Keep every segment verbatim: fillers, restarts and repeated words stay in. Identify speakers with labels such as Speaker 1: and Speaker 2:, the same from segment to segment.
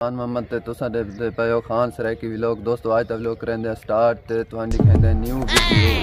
Speaker 1: खान मोहम्मद ते तुसा देखदे पे हो खान सराइकी व्लॉग। दोस्तों आज तक व्लॉग करेंगे स्टार्ट ते तुहां दिखांदे न्यू वीडियो।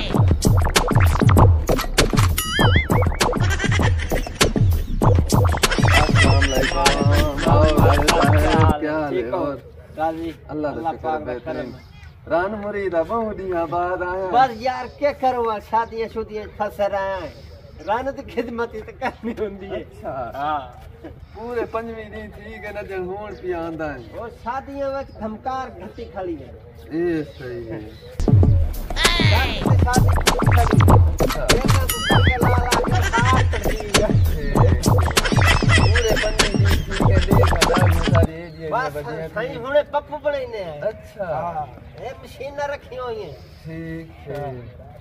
Speaker 1: अस्सलाम वालेकुम, क्या हाल है? और
Speaker 2: राजी
Speaker 1: अल्लाह का शुक्र बेहतरीन। रान मुरीदा बहु दिया बाद आया।
Speaker 2: बस यार क्या करूँ, शादी शुदी फंस रहा है। रान की खिदमत ही तो करनी होती है।
Speaker 1: अच्छा
Speaker 2: हाँ,
Speaker 1: पूरे पंजवीं दिन ठीक है ना, जल होण पी आंदा है।
Speaker 2: वो शादियों में धमकार घटी खड़ी है।
Speaker 1: ये सही है।
Speaker 2: शादी से शादी खूब खड़ी। देखा तो करके लाला के साथ करती है।
Speaker 1: पूरे पंजवीं दिन ठीक है, देख हजार सारी एज है
Speaker 2: बस सही हुने पप्पू बने ने।
Speaker 1: अच्छा
Speaker 2: हाँ, ये मशीन रखी हुई है।
Speaker 1: ठीक है।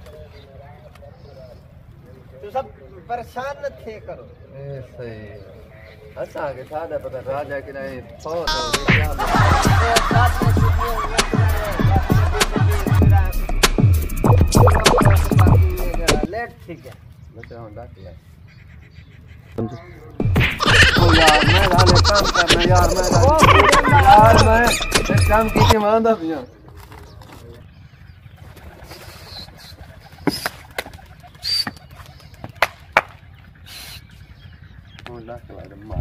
Speaker 2: तू सब परेशान न थे करो।
Speaker 1: ये सही है। अच्छा के साथ है पता राजा की नहीं बहुत हो क्या
Speaker 2: ये साथ में छुट्टियां लेट ठीक है।
Speaker 1: बच्चा होंडा किया। ओ यार मैं वाले काम करना यार, मैं यार मैं एक काम की के मांदा पिया। होंडा के बाद मार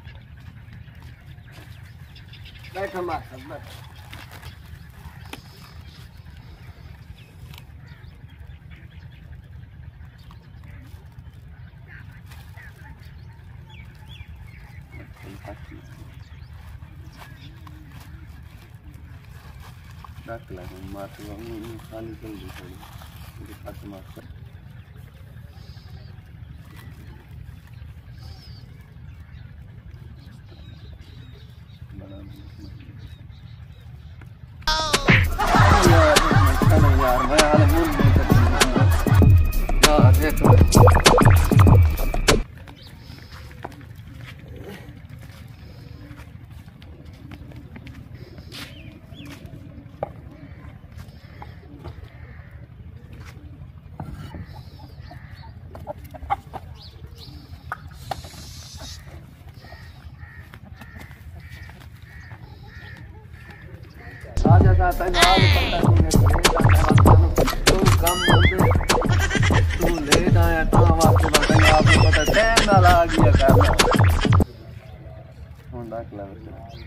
Speaker 2: बैठ मार सब बैठ।
Speaker 1: डाक लगा मार तो वो खाली चल दी थोड़ी मुझे पास मार यार मैं हाल मूड नहीं करती यार। देखो राजा का तनाव पता नहीं है तू कम होते तू लेट आया तो वास्ते बताएंगे आपको पता टाइम ना लगा गया करना होंडा क्लब